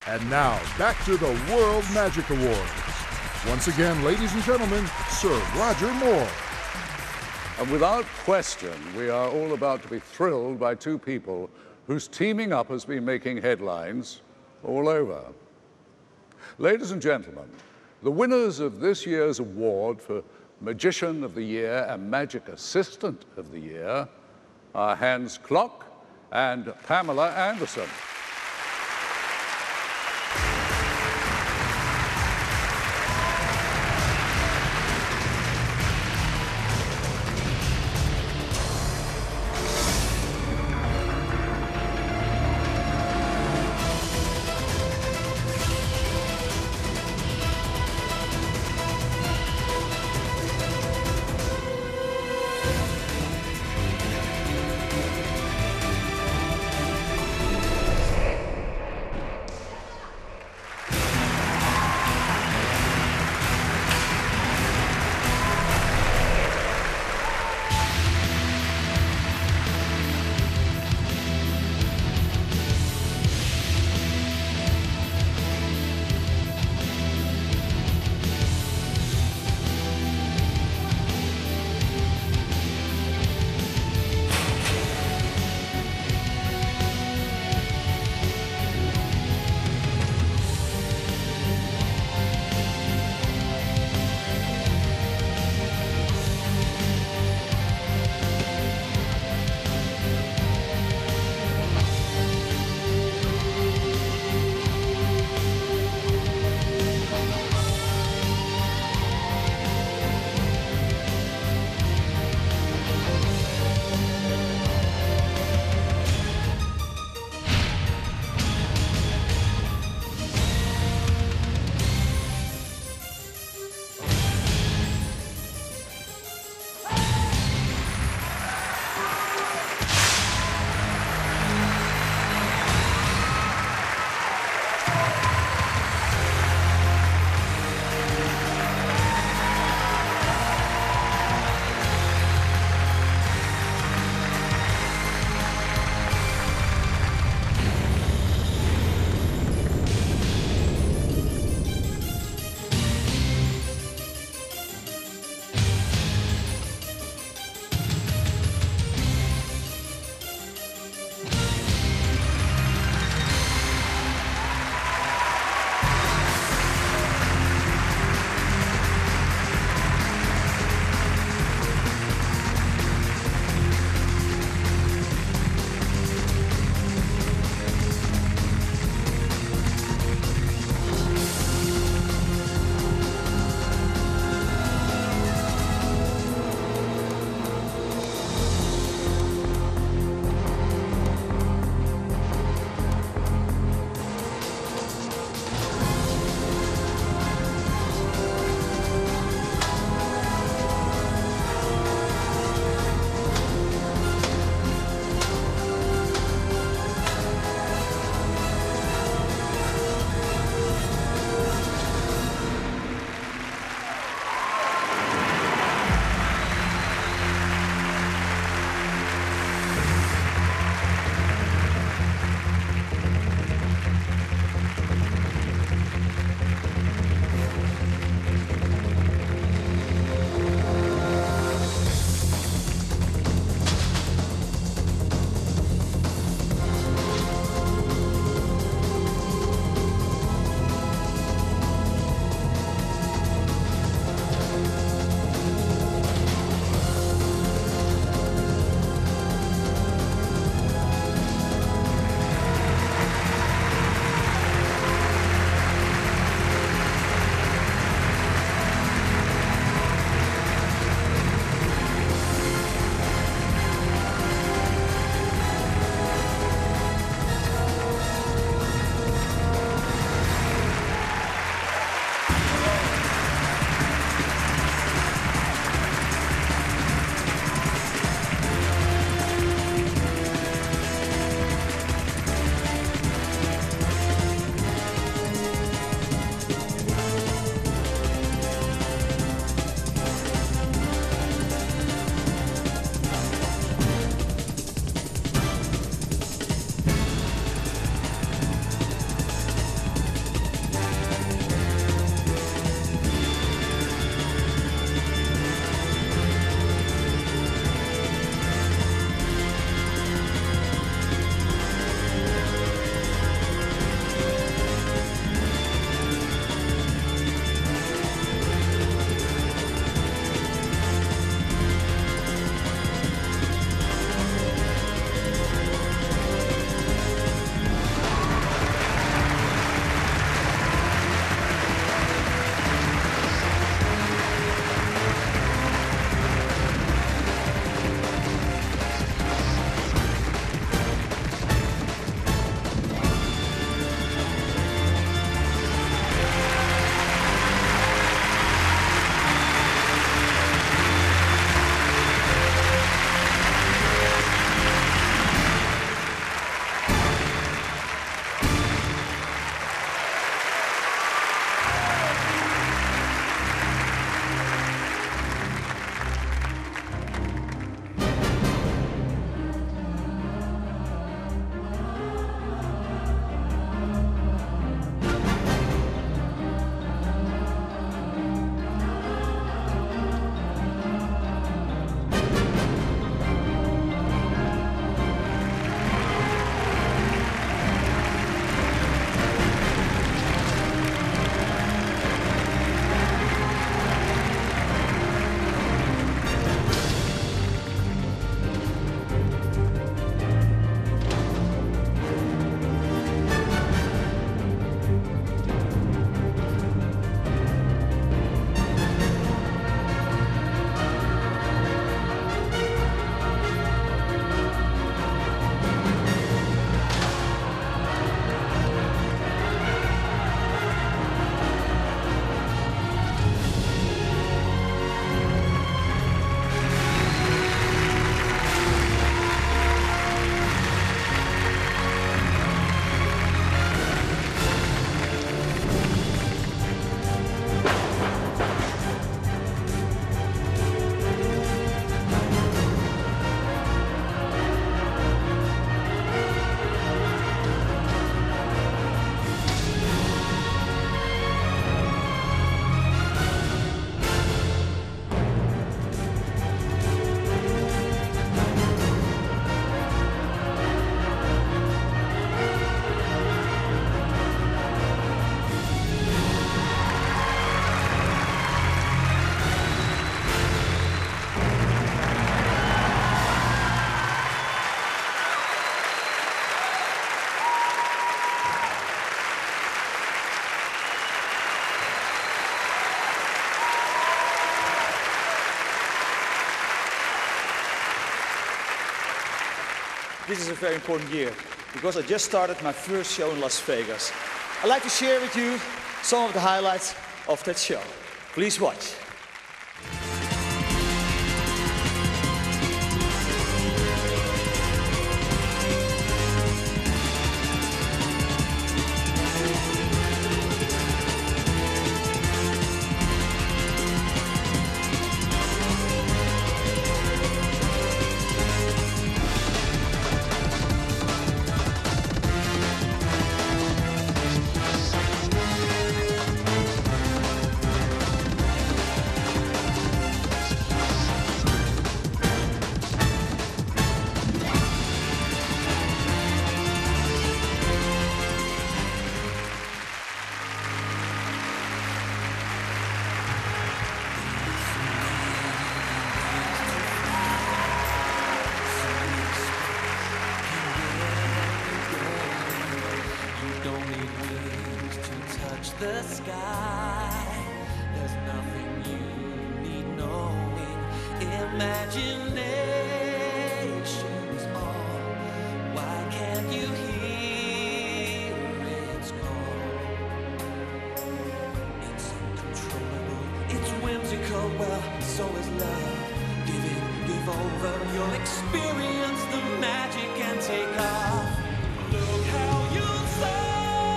And now, back to the World Magic Awards. Once again, ladies and gentlemen, Sir Roger Moore. And without question, we are all about to be thrilled by two people whose teaming up has been making headlines all over. Ladies and gentlemen, the winners of this year's award for Magician of the Year and Magic Assistant of the Year are Hans Klok and Pamela Anderson. this is a very important year because I just started my first show in Las Vegas. I'd like to share with you some of the highlights of that show. Please watch. The sky, there's nothing you need knowing. Imagination's all. Why can't you hear its call? It's uncontrollable, it's whimsical. Well, so is love. Give over your experience the magic and take off. Look how you soar.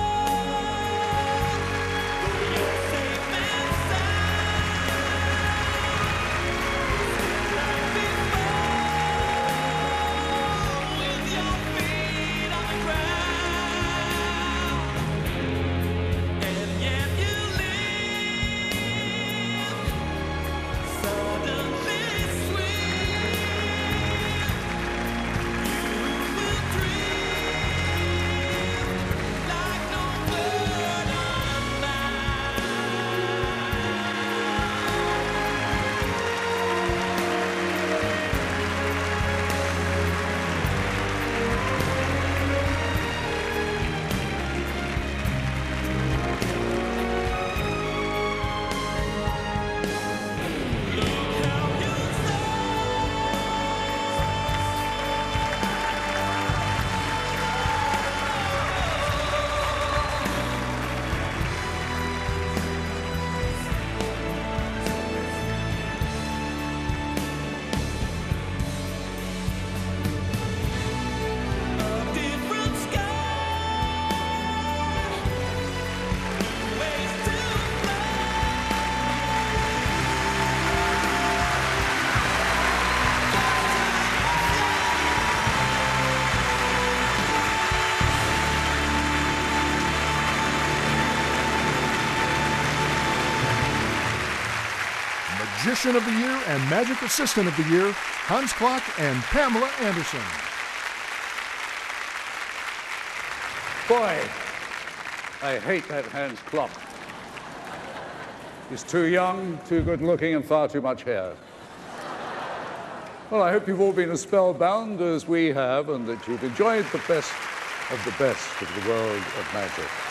Magician of the Year and Magic Assistant of the Year, Hans Klok and Pamela Anderson. Boy, I hate that Hans Klok. He's too young, too good looking, and far too much hair. Well, I hope you've all been as spellbound as we have, and that you've enjoyed the best of the world of magic.